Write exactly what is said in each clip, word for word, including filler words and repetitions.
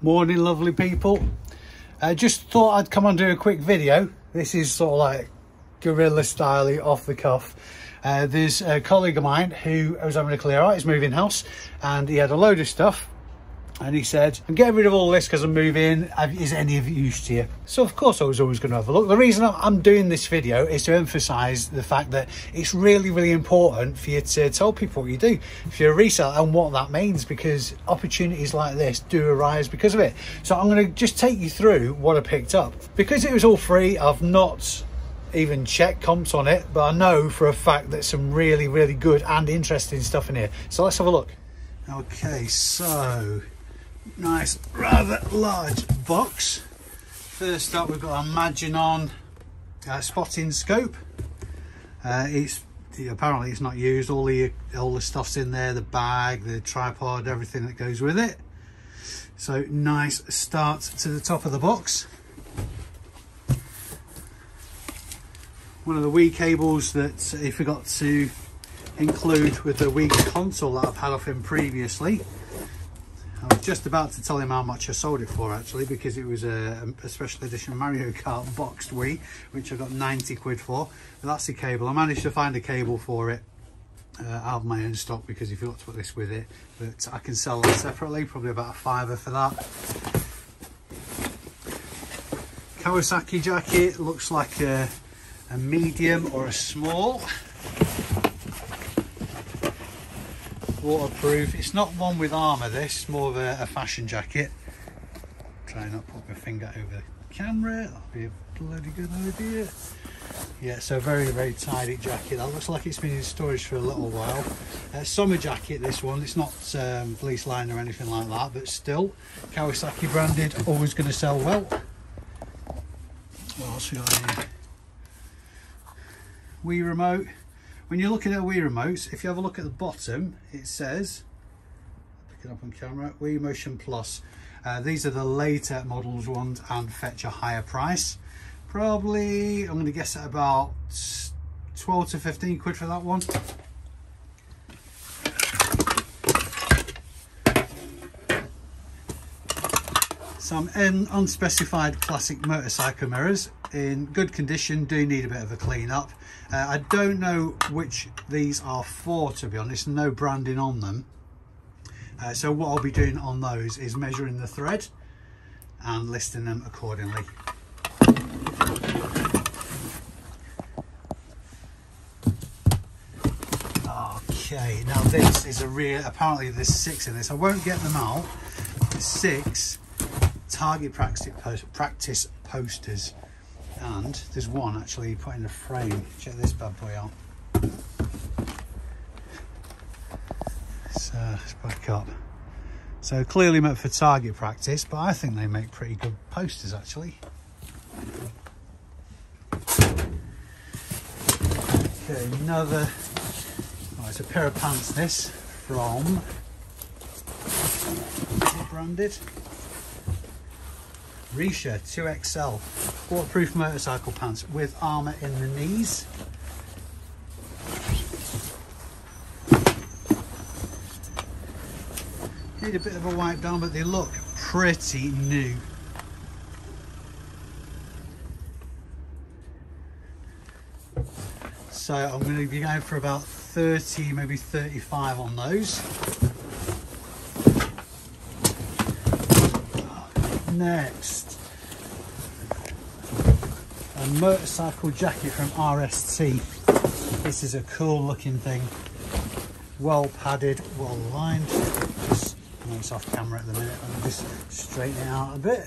Morning, lovely people. I uh, just thought I'd come and do a quick video. This is sort of like guerrilla style, off the cuff. Uh, there's a colleague of mine who was having a clear out, he's moving house, and he had a load of stuff. And he said, I'm getting rid of all this because I'm moving. Is any of it use to you? So of course I was always going to have a look. The reason I'm doing this video is to emphasize the fact that it's really, really important for you to tell people what you do if you're a reseller and what that means, because opportunities like this do arise because of it. So I'm going to just take you through what I picked up. Because it was all free, I've not even checked comps on it, but I know for a fact that some really, really good and interesting stuff in here. So let's have a look. Okay, so nice, rather large box. First up, we've got a Maginon uh, spotting scope. Uh, it's apparently it's not used. All the all the stuff's in there, the bag, the tripod, everything that goes with it. So nice start to the top of the box. One of the Wii cables that he forgot to include with the Wii console that I've had off him previously. I was just about to tell him how much I sold it for, actually, because it was a, a special edition Mario Kart boxed Wii, which I got ninety quid for. But that's the cable. I managed to find a cable for it uh, out of my own stock, because if you want to put this with it, but I can sell that separately, probably about a fiver for that. Kawasaki jacket, looks like a, a medium or a small. Waterproof. It's not one with armour, this, it's more of a, a fashion jacket. Try not to put my finger over the camera, that'll be a bloody good idea. Yeah, so very, very tidy jacket. That looks like it's been in storage for a little while. Uh, summer jacket, this one. It's not um, fleece lined or anything like that, but still, Kawasaki branded, always going to sell well. What else we got here? Wii remote. When you're looking at Wii remotes, if you have a look at the bottom, it says, pick it up on camera, Wii Motion Plus. Uh, these are the later models ones and fetch a higher price. Probably, I'm going to guess at about twelve to fifteen quid for that one. Some unspecified classic motorcycle mirrors in good condition, do need a bit of a clean up. Uh, I don't know which these are for, to be honest, no branding on them. Uh, so what I'll be doing on those is measuring the thread and listing them accordingly. Okay, now this is a real, apparently there's six in this. I won't get them out. There's six target practice, post, practice posters. And there's one actually put in the frame. Check this bad boy out. So let's back up. So clearly meant for target practice, but I think they make pretty good posters actually. Okay, another. Oh, it's a pair of pants. This from branded Risha two X L. Waterproof motorcycle pants with armour in the knees. Need a bit of a wipe down, but they look pretty new. So I'm going to be going for about thirty, maybe thirty-five on those. Next, a motorcycle jacket from R S T. This is a cool looking thing, well padded, well lined. Just, I know it's off camera at the minute, I'm just straighten it out a bit.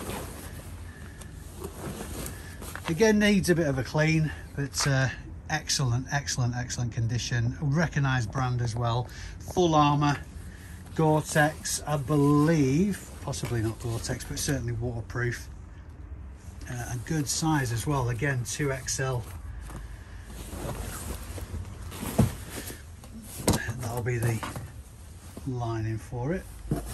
Again, needs a bit of a clean, but uh, excellent, excellent, excellent condition. Recognised brand as well. Full armour, Gore-Tex, I believe. Possibly not Gore-Tex, but certainly waterproof. Uh, a good size as well, again two X L. That'll be the lining for it.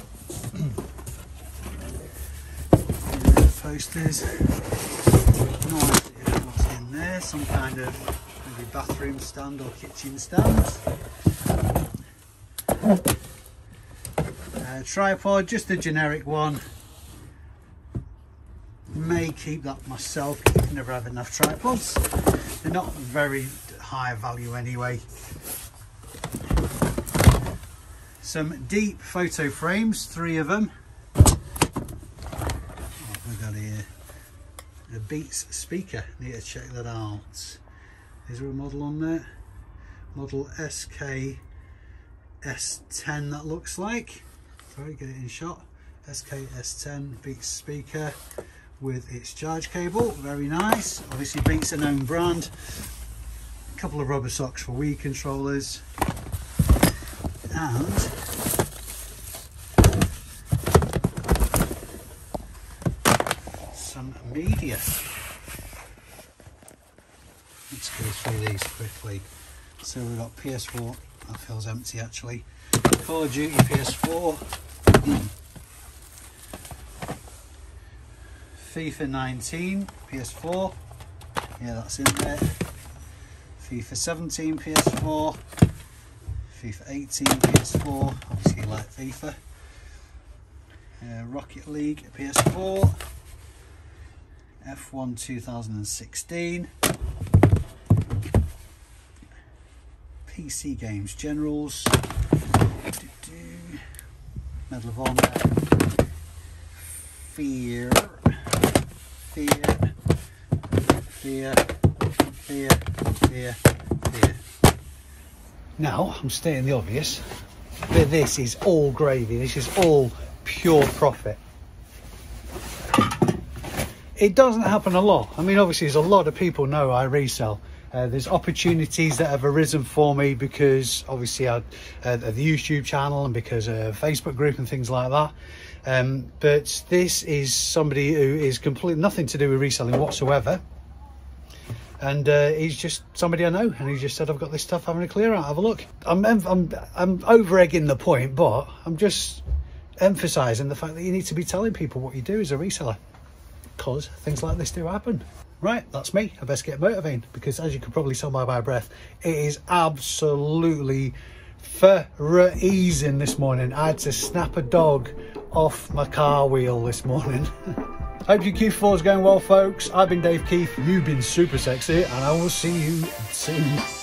Posters. No idea what's in there, some kind of maybe bathroom stand or kitchen stand. Uh, tripod, just a generic one, may keep that myself. You can never have enough tripods. They're not very high value anyway. Some deep photo frames, three of them. What have we got here? A Beats speaker, need to check that out. Is there a model on there? Model S K S ten that looks like. Sorry, get it in shot. S K S ten Beats speaker with its charge cable, very nice. Obviously Beats a known brand. A couple of rubber socks for Wii controllers. And some media. Let's go through these quickly. So we've got P S four, that feels empty actually. Call of Duty P S four. FIFA nineteen P S four. Yeah, that's in there. FIFA seventeen P S four. FIFA eighteen P S four. Obviously you like FIFA. Uh, Rocket League P S four. F one two thousand sixteen. P C Games Generals. Medal of Honor. Fear. Fear. Fear. Fear. Fear. Fear. Now, I'm stating the obvious, but this is all gravy. This is all pure profit. It doesn't happen a lot. I mean, obviously, there's a lot of people know I resell. Uh, there's opportunities that have arisen for me because obviously I uh, the YouTube channel and because of Facebook group and things like that. Um, but this is somebody who is completely nothing to do with reselling whatsoever. And uh, he's just somebody I know, and he just said, I've got this stuff, having a clear out, have a look. I'm, I'm, I'm over egging the point, but I'm just emphasising the fact that you need to be telling people what you do as a reseller, because things like this do happen. Right, that's me. I best get motivating, because as you can probably tell by my breath, it is absolutely freezing this morning. I had to snap a dog off my car wheel this morning. Hope your Q four is going well, folks. I've been Dave Keith, you've been super sexy, and I will see you soon.